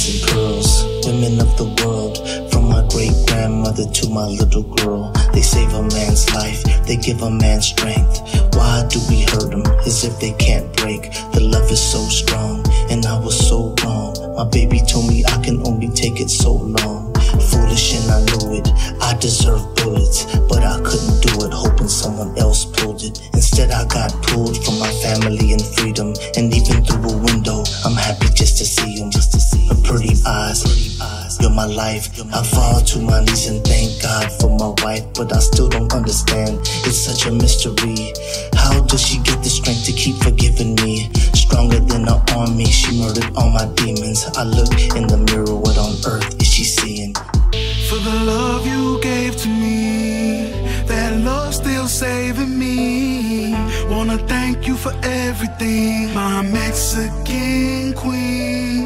diamonds and pearls, women of the world. From my great-grandmother to my little girl, they save a man's life, they give a man strength. Why do we hurt them as if they can't break? The love is so strong, and I was so wrong. My baby told me I can only take it so long. Foolish and I knew it, I deserved bullets, but I couldn't do it, hoping someone else pulled it. Instead I got pulled from my family and freedom, and even through a window, I'm happy just to see them. Her pretty eyes, you're my life. I fall to my knees and thank God for my wife, but I still don't understand, it's such a mystery. How does she get the strength to keep forgiving me? Stronger than an army, she murdered all my demons. I look in the mirror, what on earth is she seeing? For the love you gave to me, that love still saving me. Wanna thank you for everything, my Mexican queen.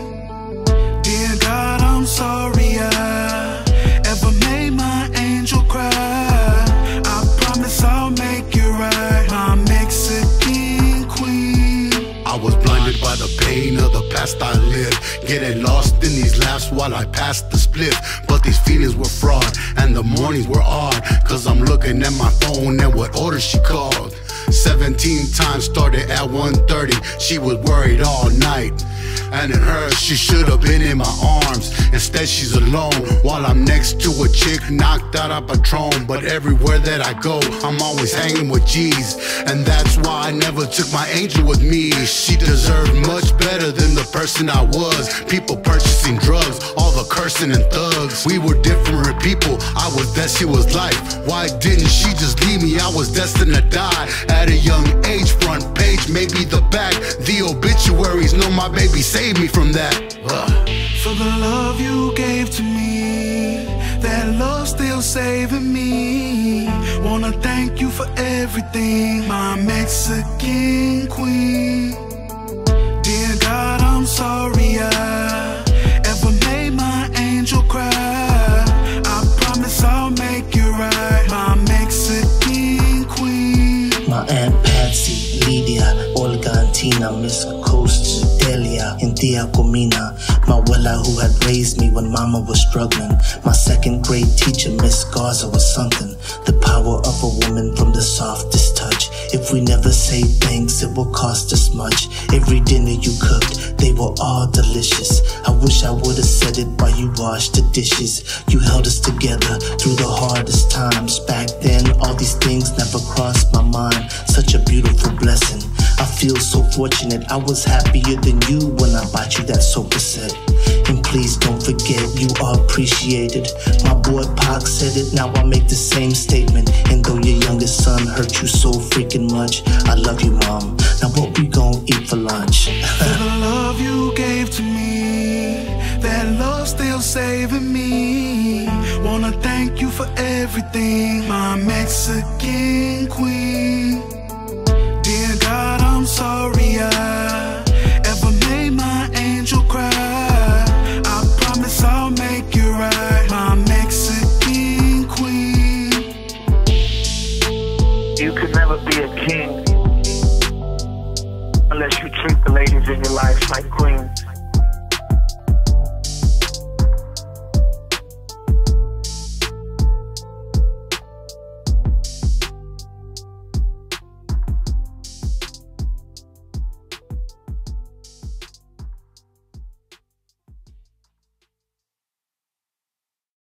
Dear God, I'm sorry I ever made my angel cry. I promise I'll make it right, my Mexican queen. I was blinded by the pain of the past I lived, getting lost in these laughs while I passed the split. But these feelings were fraud, and the mornings were odd, cause I'm looking at my phone and what order she called. 17 times, started at 1:30. She was worried all night, and in her, she should have been in my arms. Instead she's alone, while I'm next to a chick knocked out of Patron. But everywhere that I go, I'm always hanging with G's, and that's why I never took my angel with me. She deserved much better than the person I was. People purchasing drugs, all the cursing and thugs. We were different people, I was death, she was life. Why didn't she just leave me? I was destined to die at a young age. Front page, maybe the back, the obituaries know my baby saved me from that. For the love you gave to me, that love still saving me. Wanna thank you for everything, my Mexican queen. Dear God, I'm sorry I ever made my angel cry. I promise I'll make it right, my Mexican queen. My Aunt Patsy, Lydia, Olga and Tina, Miss Coast, Delia, and Tia Comina. My abuela who had raised me when mama was struggling. My second grade teacher, Miss Garza, was something. The power of a woman from the softest touch. If we never say thanks, it will cost us much. Every dinner you cooked, they were all delicious. I wish I would have said it while you washed the dishes. You held us together through the hardest times. Back then, all these things never crossed my mind. Such a beautiful blessing. I feel so fortunate, I was happier than you when I bought you that sofa set. And please don't forget, you are appreciated. My boy Pac said it, now I make the same statement. And though your youngest son hurt you so freaking much, I love you, Mom. Now what we gon' eat for lunch? For the love you gave to me, that love still saving me. Wanna thank you for everything, my Mexican queen. Dear God, I'm sorry I ever made my angel cry. I promise I'll make it right, my Mexican queen. You could never be a king unless you treat the ladies in your life like queens.